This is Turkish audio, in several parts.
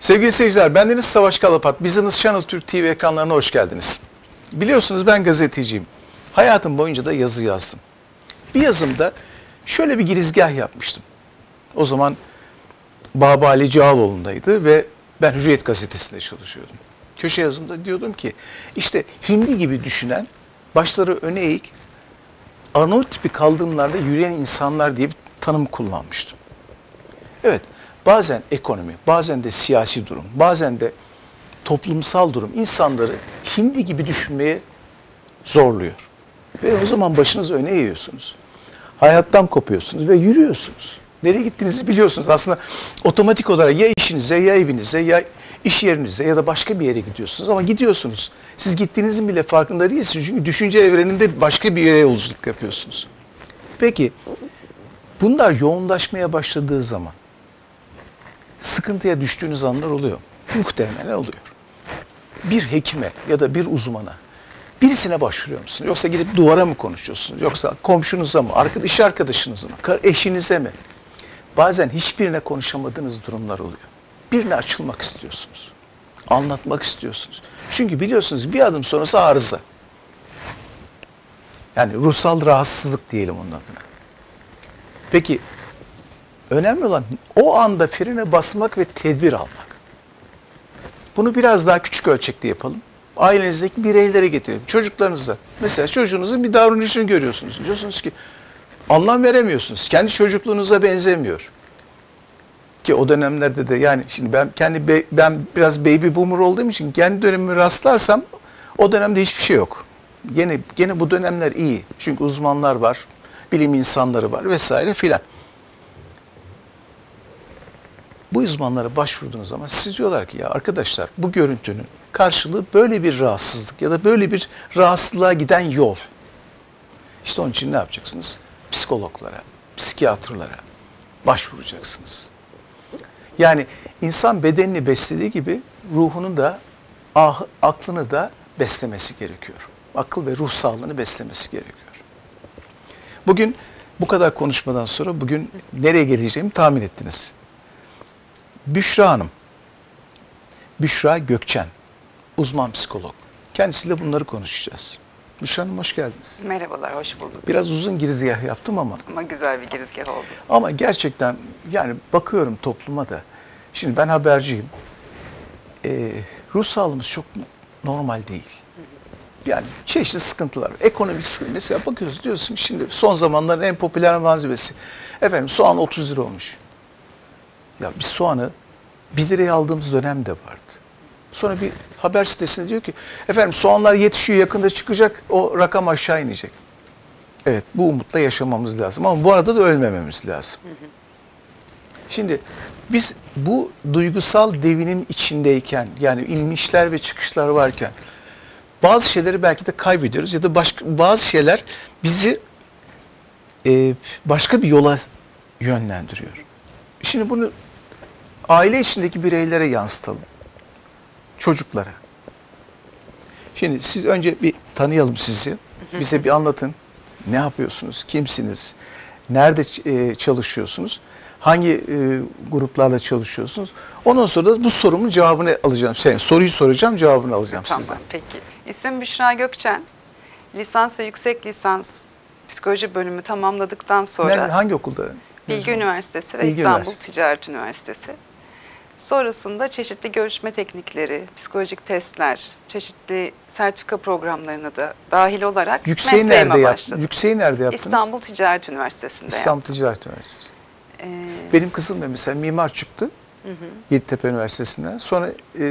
Sevgili seyirciler, bendeniz Savaş Kalapat. Business Channel Türk TV ekranlarına hoş geldiniz. Biliyorsunuz ben gazeteciyim. Hayatım boyunca da yazı yazdım. Bir yazımda şöyle bir girizgah yapmıştım. O zaman Baba Ali Cağaloğlu'ndaydı ve ben Hürriyet Gazetesi'nde çalışıyordum. Köşe yazımda diyordum ki, işte hindi gibi düşünen, başları öne eğik, Arnavut tipi kaldırımlarda yürüyen insanlar diye bir tanım kullanmıştım. Evet, bazen ekonomi, bazen de siyasi durum, bazen de toplumsal durum insanları hindi gibi düşünmeye zorluyor. Ve o zaman başınızı öne eğiyorsunuz. Hayattan kopuyorsunuz ve yürüyorsunuz. Nereye gittiğinizi biliyorsunuz. Aslında otomatik olarak ya işinize, ya evinize, ya iş yerinize ya da başka bir yere gidiyorsunuz. Ama gidiyorsunuz. Siz gittiğinizin bile farkında değilsiniz. Çünkü düşünce evreninde başka bir yere yolculuk yapıyorsunuz. Peki, bunlar yoğunlaşmaya başladığı zaman sıkıntıya düştüğünüz anlar oluyor. Muhtemelen oluyor. Bir hekime ya da bir uzmana, birisine başvuruyor musunuz? Yoksa gidip duvara mı konuşuyorsunuz? Yoksa komşunuza mı, iş arkadaşınıza mı, eşinize mi? Bazen hiçbirine konuşamadığınız durumlar oluyor. Birine açılmak istiyorsunuz. Anlatmak istiyorsunuz. Çünkü biliyorsunuz bir adım sonrası arıza. Yani ruhsal rahatsızlık diyelim onun adına. Peki, önemli olan o anda frene basmak ve tedbir almak. Bunu biraz daha küçük ölçekte yapalım. Ailenizdeki bireylere getirelim. Çocuklarınıza. Mesela çocuğunuzun bir davranışını görüyorsunuz. Diyorsunuz ki anlam veremiyorsunuz. Kendi çocukluğunuza benzemiyor. Ki o dönemlerde de yani şimdi ben biraz baby boomer olduğum için kendi dönemimi rastlarsam o dönemde hiçbir şey yok. Gene bu dönemler iyi. Çünkü uzmanlar var, bilim insanları var vesaire filan. Bu uzmanlara başvurduğunuz zaman siz diyorlar ki ya arkadaşlar bu görüntünün karşılığı böyle bir rahatsızlık ya da böyle bir rahatsızlığa giden yol. İşte onun için ne yapacaksınız? Psikologlara, psikiyatrlara başvuracaksınız. Yani insan bedenini beslediği gibi ruhunu da aklını da beslemesi gerekiyor. Akıl ve ruh sağlığını beslemesi gerekiyor. Bugün bu kadar konuşmadan sonra bugün nereye geleceğimi tahmin ettiniz. Büşra Hanım, Büşra Gökçen, uzman psikolog. Kendisiyle bunları konuşacağız. Büşra Hanım hoş geldiniz. Merhabalar, hoş bulduk. Biraz uzun girizgah yaptım ama. Ama güzel bir girizgah oldu. Ama gerçekten yani bakıyorum topluma da. Şimdi ben haberciyim. Ruh sağlığımız çok normal değil. Yani çeşitli sıkıntılar, ekonomik sıkıntı. Mesela bakıyoruz diyorsun şimdi son zamanların en popüler malzemesi. Efendim soğan 30 lira olmuş. Ya bir soğanı 1 liraya aldığımız dönem de vardı. Sonra bir haber sitesinde diyor ki efendim soğanlar yetişiyor yakında çıkacak o rakam aşağı inecek. Evet bu umutla yaşamamız lazım ama bu arada da ölmememiz lazım. Şimdi biz bu duygusal devinim içindeyken yani inişler ve çıkışlar varken bazı şeyleri belki de kaybediyoruz ya da bazı şeyler bizi başka bir yola yönlendiriyor. Şimdi bunu aile içindeki bireylere yansıtalım. Çocuklara. Şimdi siz önce bir tanıyalım sizi. Bize bir anlatın. Ne yapıyorsunuz? Kimsiniz? Nerede çalışıyorsunuz? Hangi gruplarla çalışıyorsunuz? Ondan sonra da bu sorumun cevabını alacağım. Soruyu soracağım, cevabını alacağım tamam, sizden. Peki. İsmim Büşra Gökçen. Lisans ve yüksek lisans psikoloji bölümü tamamladıktan sonra... Nerede, hangi okulda? Bilgi Üniversitesi ve Bilgi İstanbul Üniversitesi. Ticaret Üniversitesi. Sonrasında çeşitli görüşme teknikleri, psikolojik testler, çeşitli sertifika programlarına da dahil olarak mesleğime başladım. Yükseği nerede yaptınız? İstanbul Ticaret Üniversitesi'nde İstanbul Ticaret Üniversitesi. Benim kızım da mesela mimar çıktı. Yeditepe Üniversitesi'nden. Sonra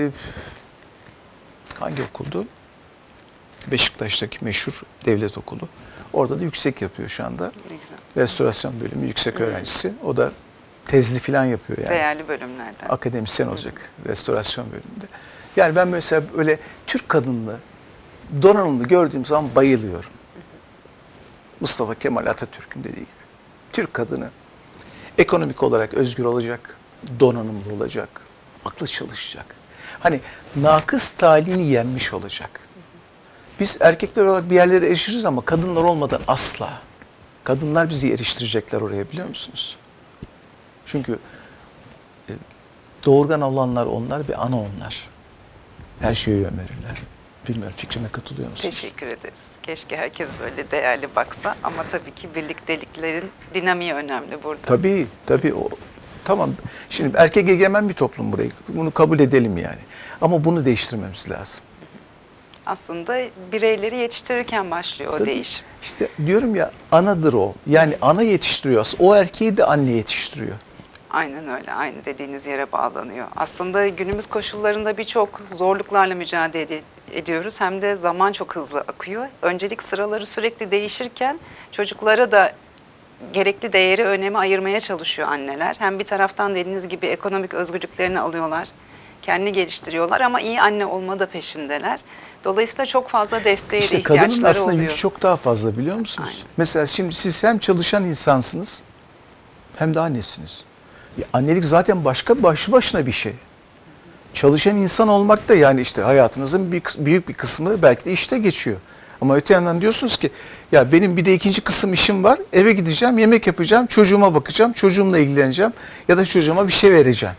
hangi okuldu? Beşiktaş'taki meşhur devlet okulu. Orada da yüksek yapıyor şu anda. Ne güzel. Restorasyon bölümü yüksek öğrencisi. O da tezli falan yapıyor yani. Değerli bölümlerden. Akademisyen olacak restorasyon bölümünde. Yani ben mesela öyle Türk kadınlı, donanımlı gördüğüm zaman bayılıyorum. Mustafa Kemal Atatürk'ün dediği gibi. Türk kadını ekonomik olarak özgür olacak, donanımlı olacak, aklı çalışacak. Hani nakıs talihini yenmiş olacak. Biz erkekler olarak bir yerlere erişiriz ama kadınlar olmadan asla. Kadınlar bizi eriştirecekler oraya biliyor musunuz? Çünkü Doğurgan olanlar onlar ve ana onlar. Her şeye yön verirler. Bilmiyorum, fikrime katılıyor musunuz? Teşekkür ederiz. Keşke herkes böyle değerli baksa ama tabii ki birlikteliklerin dinamiği önemli burada. Tabii, tabii. Tamam. Şimdi erkek egemen bir toplum burayı. Bunu kabul edelim yani. Ama bunu değiştirmemiz lazım. Aslında bireyleri yetiştirirken başlıyor o Tabii. değişim. İşte diyorum ya, anadır o. Yani ana yetiştiriyor. Aslında o erkeği de anne yetiştiriyor. Aynen öyle. Aynı dediğiniz yere bağlanıyor. Aslında günümüz koşullarında birçok zorluklarla mücadele ediyoruz. Hem de zaman çok hızlı akıyor. Öncelik sıraları sürekli değişirken çocuklara da gerekli değeri, önemi ayırmaya çalışıyor anneler. Hem bir taraftan dediğiniz gibi ekonomik özgürlüklerini alıyorlar. Kendini geliştiriyorlar ama iyi anne olma da peşindeler. Dolayısıyla çok fazla desteğe de İşte ihtiyaçları kadının aslında oluyor. yükü çok daha fazla, biliyor musunuz? Aynen. Mesela şimdi siz hem çalışan insansınız hem de annesiniz. Ya annelik zaten başlı başına bir şey. Çalışan insan olmak da yani işte hayatınızın büyük bir kısmı belki de işte geçiyor. Ama öte yandan diyorsunuz ki ya benim bir de ikinci kısım işim var. Eve gideceğim, yemek yapacağım, çocuğuma bakacağım, çocuğumla ilgileneceğim ya da çocuğuma bir şey vereceğim.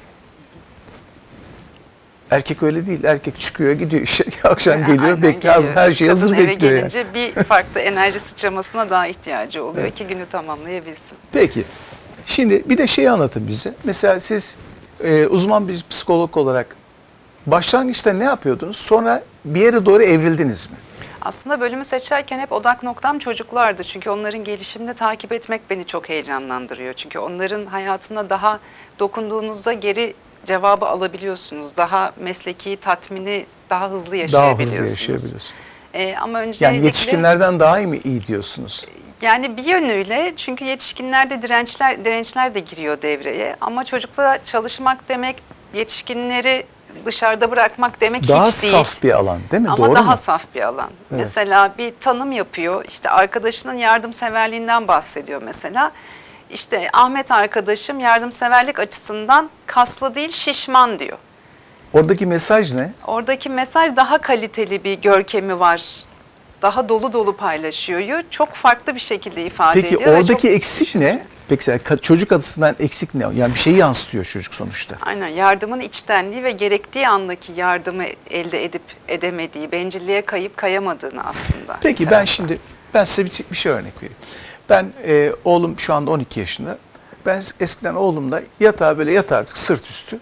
Erkek öyle değil. Erkek çıkıyor, gidiyor işe, akşam geliyor, Aynen bekliyor, geliyor. her şey hazır Kadın eve bekliyor. Yani. gelince bir farklı enerji sıçramasına daha ihtiyacı oluyor Evet. ki günü tamamlayabilsin. Peki. Şimdi bir de şeyi anlatın bize. Mesela siz uzman bir psikolog olarak başlangıçta ne yapıyordunuz? Sonra bir yere doğru evrildiniz mi? Aslında bölümü seçerken hep odak noktam çocuklardı. Çünkü onların gelişimini takip etmek beni çok heyecanlandırıyor. Çünkü onların hayatına daha dokunduğunuzda geri cevabı alabiliyorsunuz. Daha mesleki tatmini daha hızlı Daha yaşayabiliyorsunuz. hızlı yaşayabiliyorsunuz. Ama öncelikle... Yani yetişkinlerden daha iyi diyorsunuz? Yani bir yönüyle, çünkü yetişkinlerde dirençler de giriyor devreye. Ama çocukla çalışmak demek, yetişkinleri dışarıda bırakmak demek Daha hiç değil. saf bir alan değil mi? Ama Doğru daha mu? saf bir alan. Evet. Mesela bir tanım yapıyor. İşte arkadaşının yardımseverliğinden bahsediyor mesela. İşte Ahmet arkadaşım yardımseverlik açısından kaslı değil şişman diyor. Oradaki mesaj ne? Oradaki mesaj daha kaliteli bir görkemi var. Daha dolu dolu paylaşıyor. Çok farklı bir şekilde ifade Peki ediyor. ve oradaki çok eksik ne? Peki çocuk açısından eksik ne? Yani bir şeyi yansıtıyor çocuk sonuçta. Aynen, yardımın içtenliği ve gerektiği andaki yardımı elde edip edemediği, bencilliğe kayıp kayamadığını aslında. Peki bir ben taraftan. şimdi bir şey örnek vereyim. Ben oğlum şu anda 12 yaşında. Ben eskiden oğlumla yatağa böyle yatardık sırt üstü.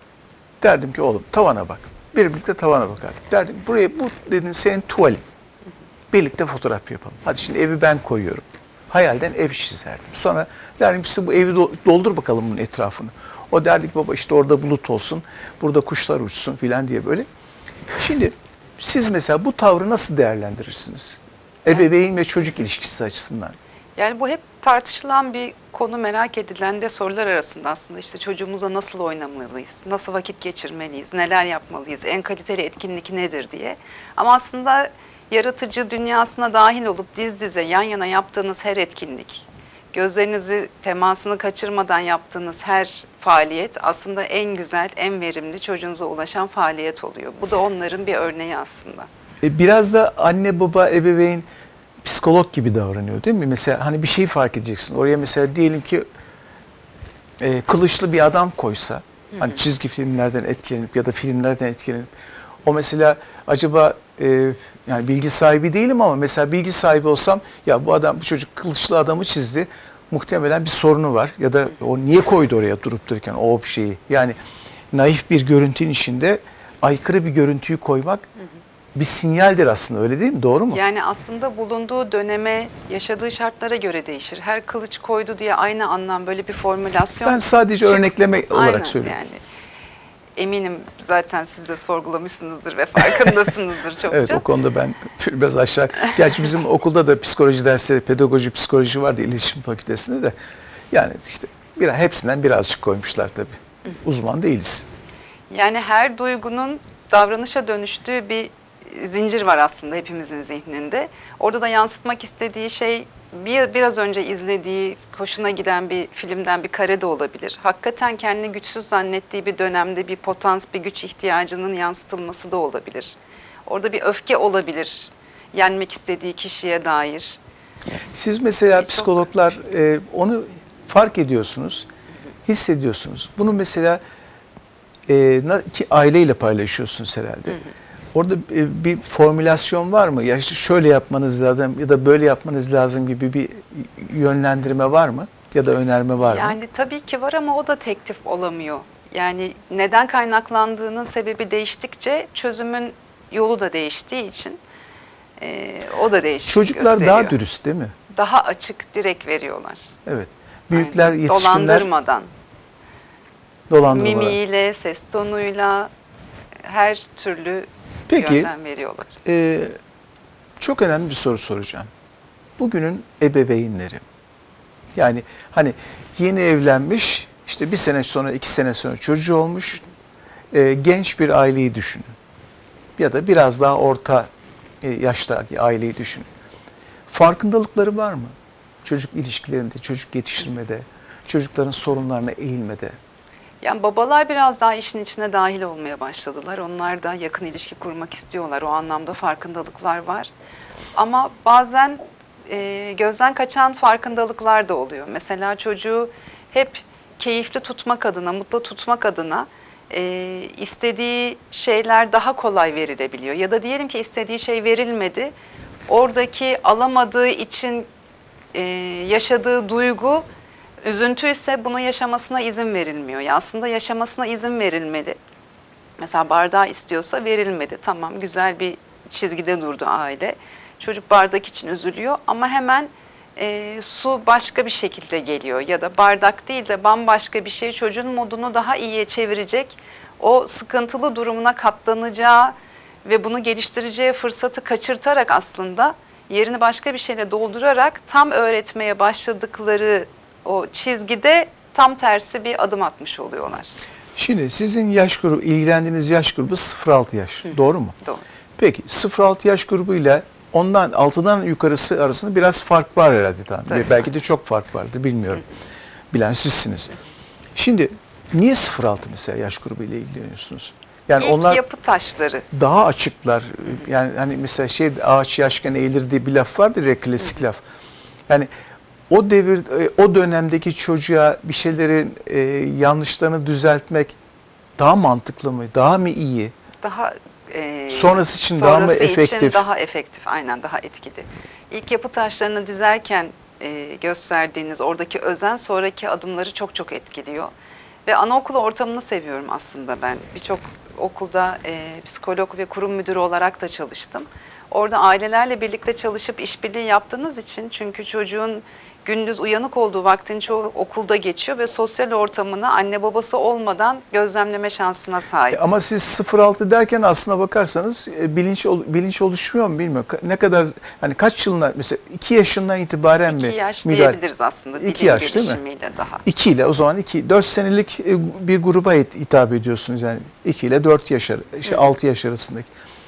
Derdim ki oğlum tavana bak. Birlikte tavana bakardık. Derdim buraya bu dedim senin tuvalin. Birlikte fotoğraf yapalım. Hadi şimdi evi ben koyuyorum. Hayalden ev çizerdim. Sonra derdim ki size bu evi doldur bakalım bunun etrafını. O derdi ki baba işte orada bulut olsun, burada kuşlar uçsun filan diye böyle. Şimdi siz mesela bu tavrı nasıl değerlendirirsiniz? Ebeveyn ve çocuk ilişkisi açısından. Yani bu hep tartışılan bir konu, merak edilen de sorular arasında aslında. İşte çocuğumuza nasıl oynamalıyız, nasıl vakit geçirmeliyiz, neler yapmalıyız, en kaliteli etkinlik nedir diye. Ama aslında yaratıcı dünyasına dahil olup diz dize yan yana yaptığınız her etkinlik, gözlerinizi temasını kaçırmadan yaptığınız her faaliyet aslında en güzel, en verimli çocuğunuza ulaşan faaliyet oluyor. Bu da onların bir örneği aslında. Biraz da anne baba ebeveyn psikolog gibi davranıyor değil mi? Mesela hani bir şeyi fark edeceksin. Oraya mesela diyelim ki kılıçlı bir adam koysa, hani çizgi filmlerden etkilenip ya da filmlerden etkilenip o mesela acaba yani bilgi sahibi değilim ama mesela bilgi sahibi olsam ya bu çocuk kılıçlı adamı çizdi. Muhtemelen bir sorunu var ya da o niye koydu oraya durup dururken o şeyi. Yani naif bir görüntünün içinde aykırı bir görüntüyü koymak bir sinyaldir aslında, öyle değil mi? Doğru mu? Yani aslında bulunduğu döneme, yaşadığı şartlara göre değişir. Her kılıç koydu diye aynı anlam, böyle bir formülasyon. Ben sadece örnekleme olarak Aynen, söylüyorum. yani eminim zaten siz de sorgulamışsınızdır ve farkındasınızdır çokça. Evet, o konuda ben biraz aşağı. Gerçi bizim okulda da psikoloji dersleri, pedagoji, psikoloji vardı iletişim fakültesinde de. Yani işte hepsinden birazcık koymuşlar tabii. Uzman değiliz. Yani her duygunun davranışa dönüştüğü bir zincir var aslında hepimizin zihninde. Orada da yansıtmak istediği şey biraz önce izlediği, hoşuna giden bir filmden bir kare de olabilir. Hakikaten kendini güçsüz zannettiği bir dönemde bir potans, bir güç ihtiyacının yansıtılması da olabilir. Orada bir öfke olabilir, yenmek istediği kişiye dair. Siz mesela Çok- psikologlar onu fark ediyorsunuz, hissediyorsunuz. Bunu mesela ki aileyle paylaşıyorsunuz herhalde. Orada bir formülasyon var mı? Ya işte şöyle yapmanız lazım ya da böyle yapmanız lazım gibi bir yönlendirme var mı? Ya da önerme var mı? Yani tabii ki var ama o da teklif olamıyor. Yani neden kaynaklandığının sebebi değiştikçe çözümün yolu da değiştiği için o da değişik Çocuklar gösteriyor. daha dürüst değil mi? Daha açık, direkt veriyorlar. Evet. Büyükler, Aynen. yetişkinler Dolandırmadan. dolandırmalar. Mimiğiyle, ses tonuyla her türlü Peki, yönden veriyorlar. Çok önemli bir soru soracağım. Bugünün ebeveynleri. Yani hani yeni evlenmiş, işte 1 sene sonra, 2 sene sonra çocuğu olmuş, genç bir aileyi düşünün. Ya da biraz daha orta yaştaki aileyi düşünün. Farkındalıkları var mı? Çocuk ilişkilerinde, çocuk yetiştirmede, çocukların sorunlarına eğilmede. Yani babalar biraz daha işin içine dahil olmaya başladılar. Onlar da yakın ilişki kurmak istiyorlar. O anlamda farkındalıklar var. Ama bazen gözden kaçan farkındalıklar da oluyor. Mesela çocuğu hep keyifli tutmak adına, mutlu tutmak adına istediği şeyler daha kolay verilebiliyor. Ya da diyelim ki istediği şey verilmedi. Oradaki alamadığı için yaşadığı duygu üzüntüyse bunu yaşamasına izin verilmiyor. Ya aslında yaşamasına izin verilmeli. Mesela bardağı istiyorsa verilmedi. Tamam, güzel bir çizgide durdu aile. Çocuk bardak için üzülüyor ama hemen su başka bir şekilde geliyor. Ya da bardak değil de bambaşka bir şey çocuğun modunu daha iyiye çevirecek. O sıkıntılı durumuna katlanacağı ve bunu geliştireceği fırsatı kaçırtarak aslında yerini başka bir şeyle doldurarak tam öğretmeye başladıkları o çizgide tam tersi bir adım atmış oluyorlar. Şimdi sizin yaş grubu, ilgilendiğiniz yaş grubu 0-6 yaş. Doğru mu? Doğru. Peki 0-6 yaş grubuyla ondan 6'dan yukarısı arasında biraz fark var herhalde. Tabii. Belki de çok fark vardır, bilmiyorum. Bilen sizsiniz. Şimdi niye 0-6 mesela yaş grubu ile ilgileniyorsunuz? Yani İlk onlar yapı taşları. daha açıklar. Yani hani mesela ağaç yaşken eğilir diye bir laf vardır ya, klasik laf. Yani o o dönemdeki çocuğa bir şeylerin yanlışlarını düzeltmek daha mantıklı mı? Daha mı iyi? Daha Sonrası için daha mı efektif? için daha efektif, aynen, daha etkili. İlk yapı taşlarını dizerken gösterdiğiniz oradaki özen sonraki adımları çok çok etkiliyor. Ve anaokulu ortamını seviyorum aslında ben. Birçok okulda psikolog ve kurum müdürü olarak da çalıştım. Orada ailelerle birlikte çalışıp işbirliği yaptığınız için, çünkü çocuğun gündüz uyanık olduğu vaktin çoğu okulda geçiyor ve sosyal ortamını anne babası olmadan gözlemleme şansına sahip. Ama siz 0-6 derken aslına bakarsanız bilinç oluşmuyor mu bilmiyorum. Ne kadar, hani kaç yılına, mesela 2 yaşından itibaren mi? 2 yaş müdahale? diyebiliriz aslında. 2 yaş değil mi? Gelişimiyle daha. 2 ile, o zaman 4 senelik bir gruba hitap ediyorsunuz yani 2 ile 4 yaş, 6 yaş arasındaki.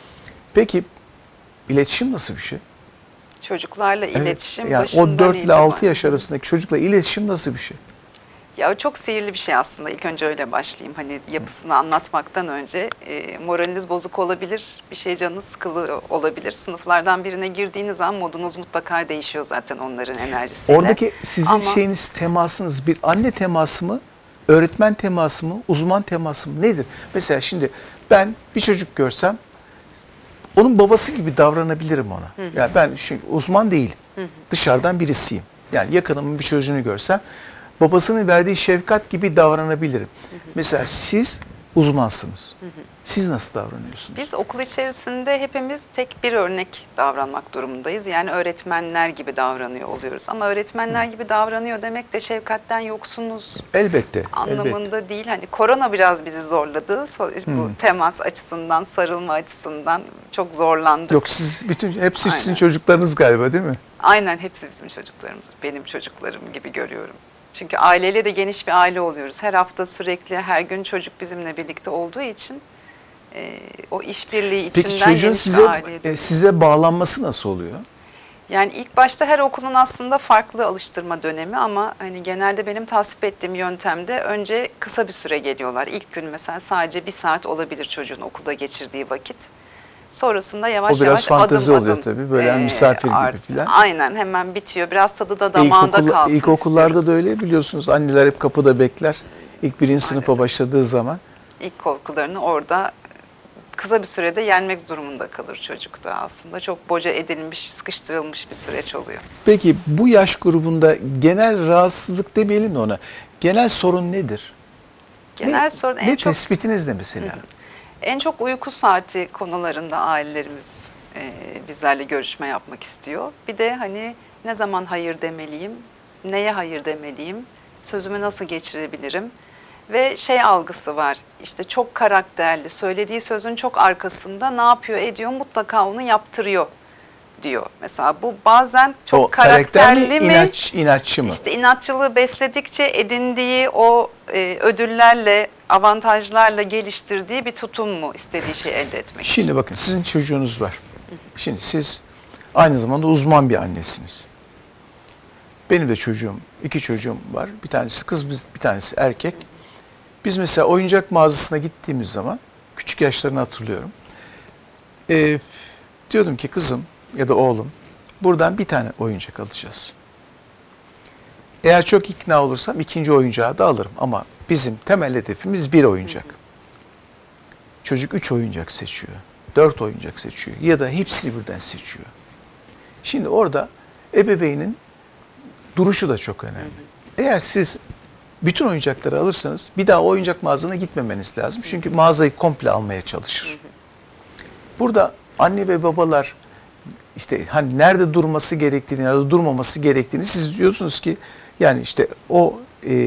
Peki iletişim nasıl bir şey? Çocuklarla iletişim yani başından o 4 ile itibaren. 6 yaş arasındaki çocukla iletişim nasıl bir şey? Ya çok sihirli bir şey aslında. İlk önce öyle başlayayım. Hani yapısını anlatmaktan önce moraliniz bozuk olabilir, bir şey canınız sıkılı olabilir. Sınıflardan birine girdiğiniz an modunuz mutlaka değişiyor zaten onların enerjisiyle. Oradaki sizin şeyiniz, temasınız bir anne teması mı, öğretmen teması mı, uzman teması mı, nedir? Mesela şimdi ben bir çocuk görsem onun babası gibi davranabilirim ona. Yani ben çünkü uzman değilim. Dışarıdan birisiyim. Yani yakınımın bir çocuğunu görsem babasının verdiği şefkat gibi davranabilirim. Mesela siz uzmansınız. Siz nasıl davranıyorsunuz? Biz okul içerisinde hepimiz tek bir örnek davranmak durumundayız. Yani öğretmenler gibi davranıyor oluyoruz. Ama öğretmenler gibi davranıyor demek de şefkatten yoksunuz Elbette. anlamında elbette. değil. Hani korona biraz bizi zorladı. Bu temas açısından, sarılma açısından çok zorlandık. Yok, hepsi sizin çocuklarınız galiba, değil mi? Aynen, hepsi bizim çocuklarımız. Benim çocuklarım gibi görüyorum. Çünkü aileyle de geniş bir aile oluyoruz. Her hafta sürekli, her gün çocuk bizimle birlikte olduğu için o işbirliği Peki içinden çocuğun geniş bir aile. size bağlanması nasıl oluyor? Yani ilk başta her okulun aslında farklı alıştırma dönemi ama hani genelde benim tasvip ettiğim yöntemde önce kısa bir süre geliyorlar. İlk gün mesela sadece 1 saat olabilir çocuğun okulda geçirdiği vakit. Sonrasında yavaş O biraz yavaş fantezi adım oluyor adım, tabii. Böyle misafir gibi falan. Aynen, hemen bitiyor. Biraz tadı da damağında kalsın İlkokullarda istiyoruz. da öyle, biliyorsunuz. Anneler hep kapıda bekler. İlk 1. sınıfa başladığı zaman. İlk korkularını orada kısa bir sürede yenmek durumunda kalır çocuk da aslında. Çok boca edilmiş, sıkıştırılmış bir süreç oluyor. Peki bu yaş grubunda genel rahatsızlık demeyelim de ona. Genel sorun nedir? Genel sorun en ne çok tespitiniz ne mesela? en çok uyku saati konularında ailelerimiz bizlerle görüşme yapmak istiyor. Bir de hani ne zaman hayır demeliyim, neye hayır demeliyim, sözümü nasıl geçirebilirim? Ve şey algısı var, işte çok karakterli, söylediği sözün çok arkasında ne yapıyor ediyor, mutlaka onu yaptırıyor diyor. Mesela bu bazen çok O karakter mi, karakterli mi? inatçı mı? İşte inatçılığı besledikçe edindiği o ödüllerle, avantajlarla geliştirdiği bir tutum mu istediği şeyi elde etmek için? Şimdi bakın sizin çocuğunuz var. Şimdi siz aynı zamanda uzman bir annesiniz. Benim de çocuğum, 2 çocuğum var. Bir tanesi kız, bir tanesi erkek. Biz mesela oyuncak mağazasına gittiğimiz zaman, küçük yaşlarını hatırlıyorum. Diyordum ki kızım ya da oğlum, buradan bir tane oyuncak alacağız. Eğer çok ikna olursam ikinci oyuncağı da alırım. Ama bizim temel hedefimiz bir oyuncak. Çocuk 3 oyuncak seçiyor, 4 oyuncak seçiyor ya da hepsini birden seçiyor. Şimdi orada ebeveynin duruşu da çok önemli. Eğer siz bütün oyuncakları alırsanız bir daha oyuncak mağazasına gitmemeniz lazım. Çünkü mağazayı komple almaya çalışır. Burada anne ve babalar işte hani nerede durması gerektiğini ya da durmaması gerektiğini siz diyorsunuz ki yani işte o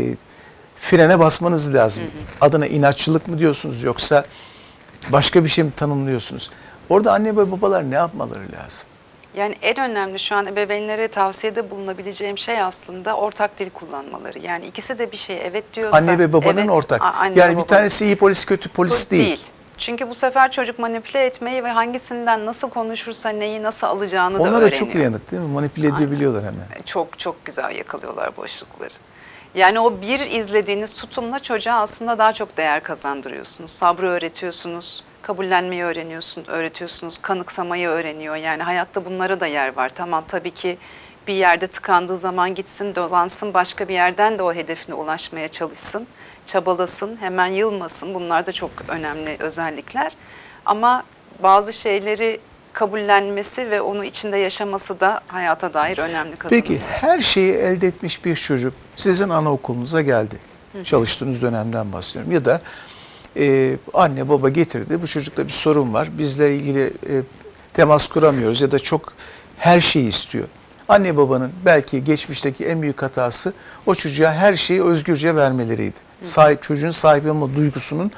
frene basmanız lazım. Adına inatçılık mı diyorsunuz yoksa başka bir şey mi tanımlıyorsunuz? Orada anne ve babalar ne yapmaları lazım? Yani en önemli şu an ebeveynlere tavsiyede bulunabileceğim şey aslında ortak dil kullanmaları. Yani ikisi de bir şeye evet diyorsa... Anne ve babanın evet, ortak. Anne Yani ve bir babanın. tanesi iyi polis, kötü polis değil. Çünkü bu sefer çocuk manipüle etmeyi ve hangisinden nasıl konuşursa neyi nasıl alacağını da Onlar öğreniyor. da çok uyanık değil mi? Manipüle edebiliyorlar hemen. Çok çok güzel yakalıyorlar boşlukları. Yani o bir izlediğiniz tutumla çocuğa aslında daha çok değer kazandırıyorsunuz. Sabrı öğretiyorsunuz, kabullenmeyi öğretiyorsunuz, kanıksamayı öğreniyor. Yani hayatta bunlara da yer var. Tamam tabii ki bir yerde tıkandığı zaman gitsin, dolansın, başka bir yerden de o hedefine ulaşmaya çalışsın, çabalasın, hemen yılmasın. Bunlar da çok önemli özellikler. Ama bazı şeyleri kabullenmesi ve onu içinde yaşaması da hayata dair önemli kazanımlar. Peki her şeyi elde etmiş bir çocuk sizin anaokulunuza geldi. Çalıştığınız dönemden bahsediyorum. Ya da anne baba getirdi. Bu çocukta bir sorun var. Bizle ilgili temas kuramıyoruz ya da çok her şeyi istiyor. Anne babanın belki geçmişteki en büyük hatası o çocuğa her şeyi özgürce vermeleriydi. Çocuğun sahibi olma duygusunun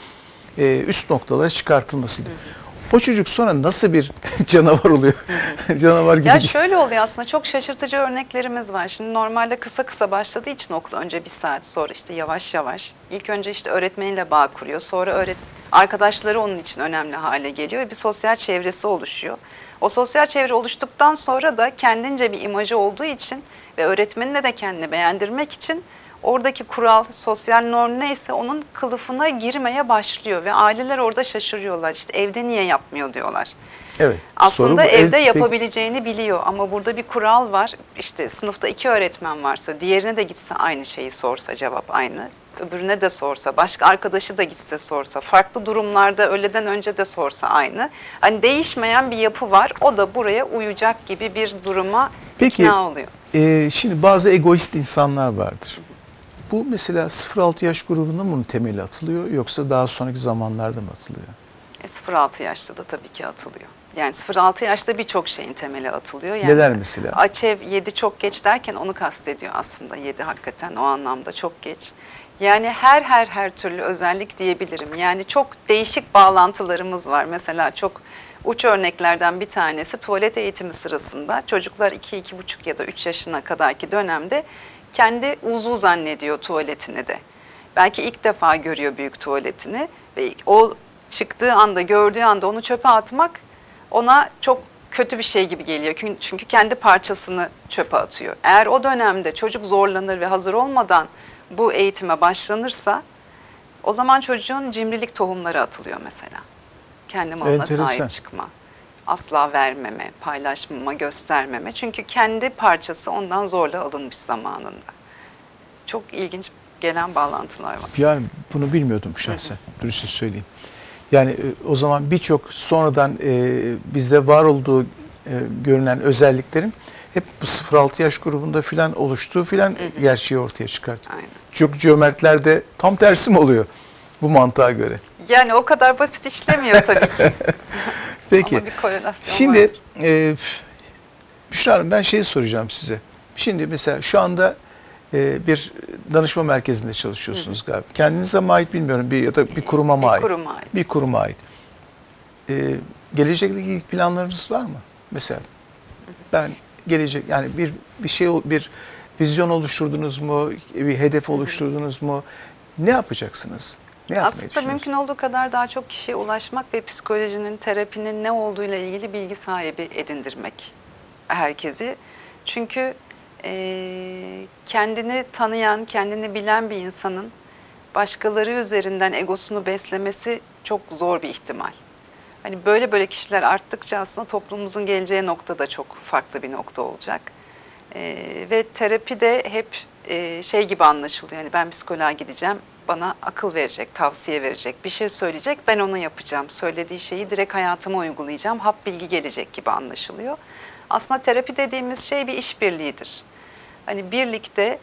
üst noktalara çıkartılmasıydı. O çocuk sonra nasıl bir canavar oluyor? Canavar gibi. Ya şöyle oluyor aslında, çok şaşırtıcı örneklerimiz var. Şimdi normalde kısa kısa başladığı için okul, önce 1 saat, sonra işte yavaş yavaş. İlk önce işte öğretmeniyle bağ kuruyor. Sonra arkadaşları onun için önemli hale geliyor. Bir sosyal çevresi oluşuyor. O sosyal çevre oluştuktan sonra da kendince bir imajı olduğu için ve öğretmenine de kendini beğendirmek için oradaki kural, sosyal norm neyse onun kılıfına girmeye başlıyor ve aileler orada şaşırıyorlar. İşte evde niye yapmıyor diyorlar. Evet. Aslında bu, evde yapabileceğini biliyor ama burada bir kural var. İşte sınıfta 2 öğretmen varsa, diğerine de gitse aynı şeyi sorsa cevap aynı. Öbürüne de sorsa, başka arkadaşı da gitse sorsa, farklı durumlarda öğleden önce de sorsa aynı. Hani değişmeyen bir yapı var. O da buraya uyacak gibi bir duruma ikna oluyor. Şimdi bazı egoist insanlar vardır. Bu mesela 0-6 yaş grubunda mı temeli atılıyor yoksa daha sonraki zamanlarda mı atılıyor? 0-6 yaşta da tabii ki atılıyor. Yani 0-6 yaşta birçok şeyin temeli atılıyor. Yani Neler mesela? Açev 7 çok geç derken onu kastediyor aslında. 7 hakikaten o anlamda çok geç. Yani her türlü özellik diyebilirim. Yani çok değişik bağlantılarımız var. Mesela çok uç örneklerden bir tanesi tuvalet eğitimi sırasında çocuklar 2-2,5 ya da 3 yaşına kadarki dönemde kendi uzvu zannediyor tuvaletini de. Belki ilk defa görüyor büyük tuvaletini ve o çıktığı anda, gördüğü anda onu çöpe atmak ona çok kötü bir şey gibi geliyor. Çünkü kendi parçasını çöpe atıyor. Eğer o dönemde çocuk zorlanır ve hazır olmadan bu eğitime başlanırsa o zaman çocuğun cimrilik tohumları atılıyor mesela. Kendi malına sahip çıkma, asla vermeme, paylaşmama, göstermeme. Çünkü kendi parçası ondan zorla alınmış zamanında. Çok ilginç gelen bağlantılar var. Yani bunu bilmiyordum şahsen, dürüst söyleyeyim. Yani o zaman birçok sonradan bizde var olduğu görünen özelliklerin hep bu 0-6 yaş grubunda filan oluştuğu filan gerçeği ortaya çıkartıyor. Aynen. Çok cömertlerde tam tersi mi oluyor bu mantığa göre? Yani o kadar basit işlemiyor tabii ki. Peki. Ama bir korelasyon Şimdi vardır. Büşra Hanım, ben şeyi soracağım size. Şimdi mesela şu anda bir danışma merkezinde çalışıyorsunuz galiba. Kendinize mi ait bilmiyorum, ya da bir kuruma mı ait? Kuruma ait. Bir kuruma ait. Gelecekteki ilk planlarınız var mı? Mesela ben gelecek, yani bir vizyon oluşturdunuz mu? Bir hedef oluşturdunuz mu? Ne yapacaksınız? Ne yapmayı Aslında düşünüyorsunuz? mümkün olduğu kadar daha çok kişiye ulaşmak ve psikolojinin, terapinin ne olduğuyla ilgili bilgi sahibi edindirmek herkesi. Çünkü kendini tanıyan, kendini bilen bir insanın başkaları üzerinden egosunu beslemesi çok zor bir ihtimal. Hani böyle kişiler arttıkça aslında toplumumuzun geleceği nokta da çok farklı bir nokta olacak. Ve terapi de hep şey gibi anlaşılıyor. Yani ben psikoloğa gideceğim, bana akıl verecek, tavsiye verecek, bir şey söyleyecek, ben onu yapacağım. Söylediği şeyi direkt hayatıma uygulayacağım, hap bilgi gelecek gibi anlaşılıyor. Aslında terapi dediğimiz şey bir işbirliğidir. Hani birlikte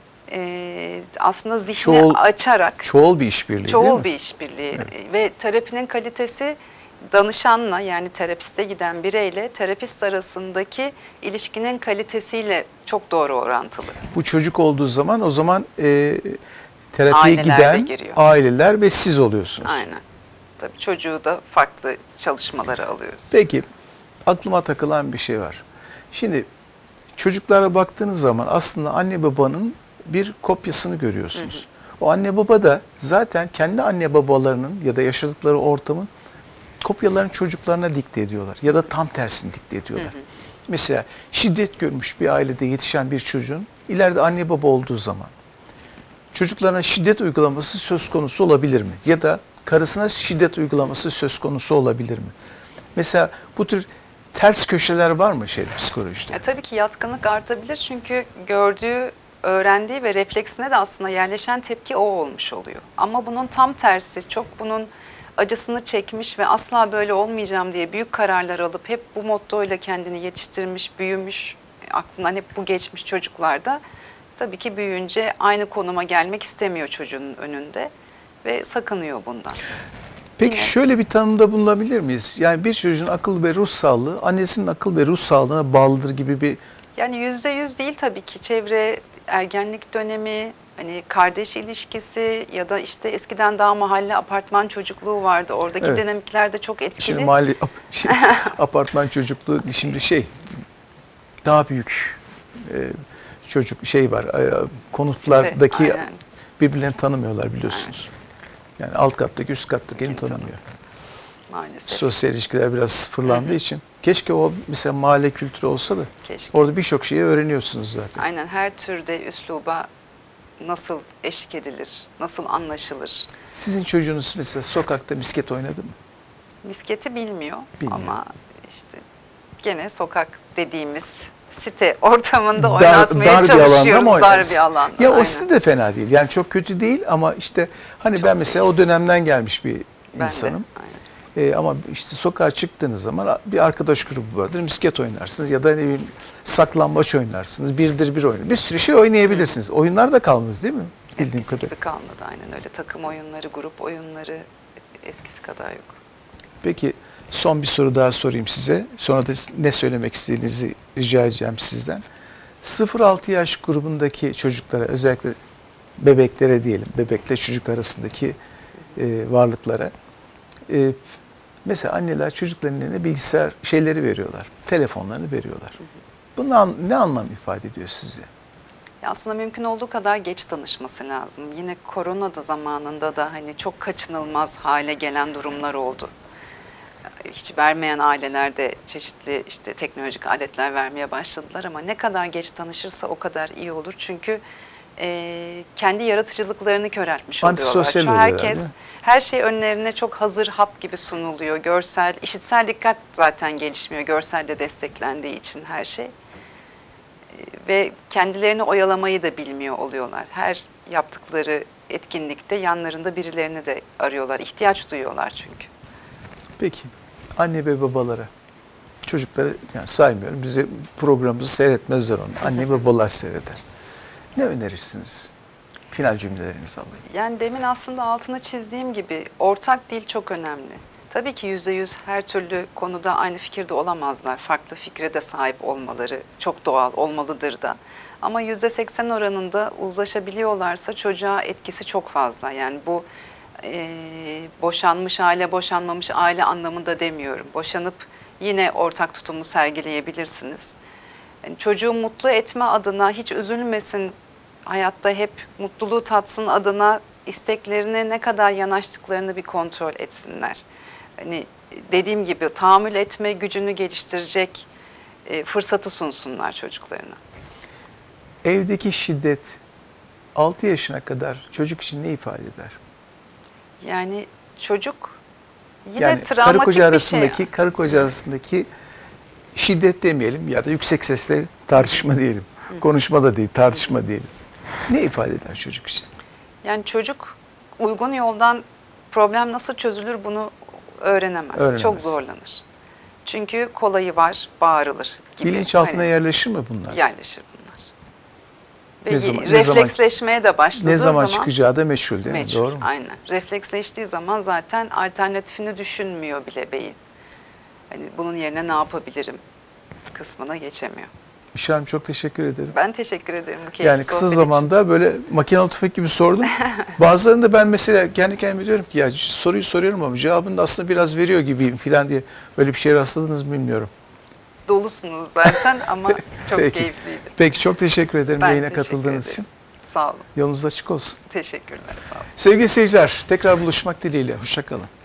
aslında zihni açarak... Çoğul bir işbirliği, değil Çoğul mi? bir işbirliği. Evet. Ve terapinin kalitesi danışanla, yani terapiste giden bireyle terapist arasındaki ilişkinin kalitesiyle çok doğru orantılı. Bu çocuk olduğu zaman o zaman terapiye Aileler de giden giriyor. aileler ve siz oluyorsunuz. Aynen. Tabii çocuğu da farklı çalışmalara alıyoruz. Peki, aklıma takılan bir şey var. Şimdi çocuklara baktığınız zaman aslında anne babanın bir kopyasını görüyorsunuz. O anne baba da zaten kendi anne babalarının ya da yaşadıkları ortamın kopyalarını çocuklarına dikte ediyorlar. Ya da tam tersini dikte ediyorlar. Mesela şiddet görmüş bir ailede yetişen bir çocuğun ileride anne baba olduğu zaman çocuklarına şiddet uygulaması söz konusu olabilir mi? Ya da karısına şiddet uygulaması söz konusu olabilir mi? Mesela bu tür ters köşeler var mı psikolojide? Tabii ki yatkınlık artabilir çünkü gördüğü, öğrendiği ve refleksine de aslında yerleşen tepki o olmuş oluyor. Ama bunun tam tersi, çok bunun acısını çekmiş ve asla böyle olmayacağım diye büyük kararlar alıp hep bu mottoyla kendini yetiştirmiş, büyümüş, aklından hep bu geçmiş çocuklarda tabii ki büyüyünce aynı konuma gelmek istemiyor çocuğun önünde ve sakınıyor bundan. Peki Yine... şöyle bir tanımda bulunabilir miyiz? Yani bir çocuğun akıl ve ruh sağlığı annesinin akıl ve ruh sağlığına bağlıdır gibi bir... Yani %100 değil tabii ki. Çevre, ergenlik dönemi, hani kardeş ilişkisi ya da işte eskiden daha mahalle apartman çocukluğu vardı. Oradaki Evet. dinamikler de çok etkili. Şimdi apartman çocukluğu şimdi daha büyük çocuk var. Konutlardaki Site, aynen. birbirlerini tanımıyorlar biliyorsunuz. Yani alt kattaki üst kattakini tanımıyor. Maalesef. Sosyal ilişkiler biraz sıfırlandığı için. Keşke o mesela mahalle kültürü olsa da Keşke. orada birçok şeyi öğreniyorsunuz zaten. Aynen, her türde üsluba nasıl eşlik edilir, nasıl anlaşılır. Sizin çocuğunuz mesela sokakta misket oynadı mı? Misketi bilmiyor. Bilmiyor. Ama işte gene sokak dediğimiz site ortamında oynatmaya çalışıyoruz, dar bir alanda. Ya aynen. o site de fena değil. Yani çok kötü değil ama işte hani Çok ben mesela o dönemden gelmiş bir Ben de, insanım. aynen. Ama işte sokağa çıktığınız zaman bir arkadaş grubu vardır. Misket oynarsınız ya da ne bileyim saklambaç oynarsınız. Birdir bir oyun. Bir sürü şey oynayabilirsiniz. Oyunlar da kalmıyor değil mi? Bildiğim Eskisi kadar. gibi kalmadı aynen öyle. Takım oyunları, grup oyunları eskisi kadar yok. Peki son bir soru daha sorayım size. Sonra da ne söylemek istediğinizi rica edeceğim sizden. 0-6 yaş grubundaki çocuklara, özellikle bebeklere diyelim, bebekle çocuk arasındaki varlıklara mesela anneler çocuklarının eline bilgisayar şeyleri veriyorlar, telefonlarını veriyorlar. Bu ne anlam ifade ediyor size? Ya aslında mümkün olduğu kadar geç tanışması lazım. Yine korona da zamanında da hani çok kaçınılmaz hale gelen durumlar oldu. Hiç vermeyen aileler de çeşitli işte teknolojik aletler vermeye başladılar ama ne kadar geç tanışırsa o kadar iyi olur. Çünkü kendi yaratıcılıklarını köreltmiş oluyorlar. Antisosyal Çünkü oluyorlar, herkes, değil mi? her şey önlerine çok hazır hap gibi sunuluyor. Görsel, işitsel dikkat zaten gelişmiyor. Görselle desteklendiği için her şey. Ve kendilerini oyalamayı da bilmiyor oluyorlar. Her yaptıkları etkinlikte yanlarında birilerini de arıyorlar. İhtiyaç duyuyorlar çünkü. Peki anne ve babalara, çocukları yani saymıyorum, bize programımızı seyretmezler onu. Anne ve babalar seyreder. Ne önerirsiniz? Final cümlelerinizi alayım. Yani demin aslında altını çizdiğim gibi ortak dil çok önemli. Tabii ki %100 her türlü konuda aynı fikirde olamazlar. Farklı fikre de sahip olmaları çok doğal olmalıdır da. Ama %80 oranında uzlaşabiliyorlarsa çocuğa etkisi çok fazla. Yani bu boşanmış aile, boşanmamış aile anlamında demiyorum. Boşanıp yine ortak tutumu sergileyebilirsiniz. Yani çocuğu mutlu etme adına hiç üzülmesin, hayatta hep mutluluğu tatsın adına isteklerine ne kadar yanaştıklarını bir kontrol etsinler. Hani dediğim gibi tahammül etme gücünü geliştirecek fırsatı sunsunlar çocuklarına. Evdeki şiddet 6 yaşına kadar çocuk için ne ifade eder? Yani çocuk yine Yani travmatik bir şey. karı koca arasındaki şiddet demeyelim ya da yüksek sesle tartışma diyelim. Konuşma da değil, tartışma diyelim. Ne ifade eder çocuk için? Yani çocuk uygun yoldan problem nasıl çözülür bunu öğrenemez. Öğrenemez. Çok zorlanır. Çünkü kolayı var, bağırılır gibi. Bilinçaltına Hani yerleşir mi bunlar? yerleşir bunlar. Ve Ne zaman refleksleşmeye de başladığı Ne zaman zaman çıkacağı da meçhul değil mi? meçhul. Doğru mu? Aynen. Refleksleştiği zaman zaten alternatifini düşünmüyor bile beyin. Hani bunun yerine ne yapabilirim kısmına geçemiyor. Işıl Hanım çok teşekkür ederim. Ben teşekkür ederim bu keyifli Yani kısa sohbet zamanda böyle makinalı tüfek gibi sordum. Bazılarında ben mesela kendi kendime diyorum ki ya soruyu soruyorum ama cevabını da aslında biraz veriyor gibiyim falan diye. Böyle bir şeye rastladınız mı bilmiyorum. için. Dolusunuz zaten ama çok Peki. keyifliydi. Peki çok teşekkür ederim Ben yayına teşekkür katıldığınız ederim. için. Sağ olun. Yolunuz açık olsun. Teşekkürler. Sağ olun. Sevgili seyirciler tekrar buluşmak dileğiyle. Hoşça kalın.